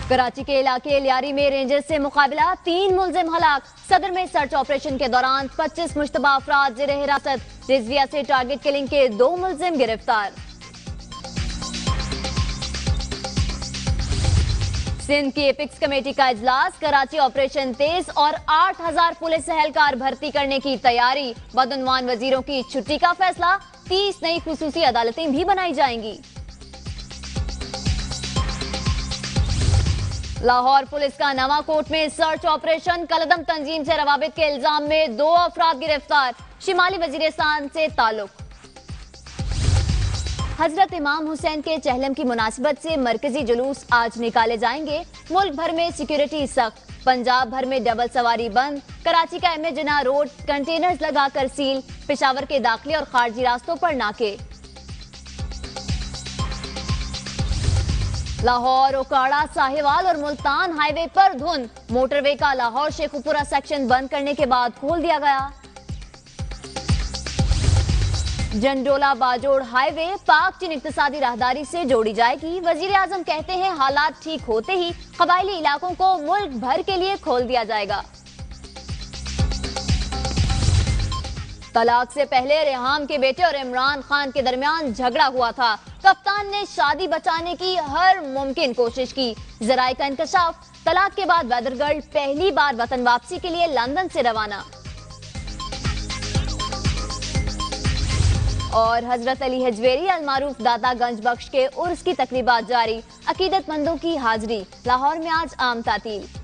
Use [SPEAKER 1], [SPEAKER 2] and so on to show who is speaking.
[SPEAKER 1] कराची के इलाके लियारी में रेंजर्स से मुकाबला, 3 मुलजिम हलाक। सदर में सर्च ऑपरेशन के दौरान 25 मुश्तबा अफराद जेर हिरासत। रिजविया से टारगेट किलिंग के 2 मुलजिम गिरफ्तार। सिंध की एपिक्स कमेटी का इजलास, कराची ऑपरेशन तेज और 8000 पुलिस एहलकार भर्ती करने की तैयारी। बदउनवान वजीरों की छुट्टी का फैसला, 30 नई खुसूसी अदालतें भी बनाई जाएंगी। लाहौर पुलिस का नवा कोट में सर्च ऑपरेशन, कलदम तंजीम से रवाबित के इल्जाम में 2 अफराद गिरफ्तार। शिमाली वजीरिस्तान से ताल्लुक। हजरत इमाम हुसैन के चहलम की मुनासिबत से मरकजी जुलूस आज निकाले जाएंगे। मुल्क भर में सिक्योरिटी सख्त, पंजाब भर में डबल सवारी बंद। कराची का M A Jinnah road containers लगाकर सील। पेशावर के दाखिली और खारजी रास्तों पर नाके। लाहौर, ओकाड़ा, साहिवाल और मुल्तान हाईवे पर धुंध। मोटरवे का लाहौर शेखुपुरा सेक्शन बंद करने के बाद खोल दिया गया। जंडोला बाजोड़ हाईवे पाक चीन इक्तिसादी राहदारी से जोड़ी जाएगी। वजीर आजम कहते हैं हालात ठीक होते ही कबायली इलाकों को मुल्क भर के लिए खोल दिया जाएगा। तलाक से पहले रेहाम के बेटे और इमरान खान के दरमियान झगड़ा हुआ था। कप्तान ने शादी बचाने की हर मुमकिन कोशिश की। जराए का इंकशाफ, तलाक के बाद वेदर गर्ल पहली बार वतन वापसी के लिए लंदन से रवाना। और हजरत अली हजवेरी अल मारूफ दाता गंज बख्श के उर्स की तकरीबात जारी। अकीदतमंदों की हाजिरी। लाहौर में आज आम तातील।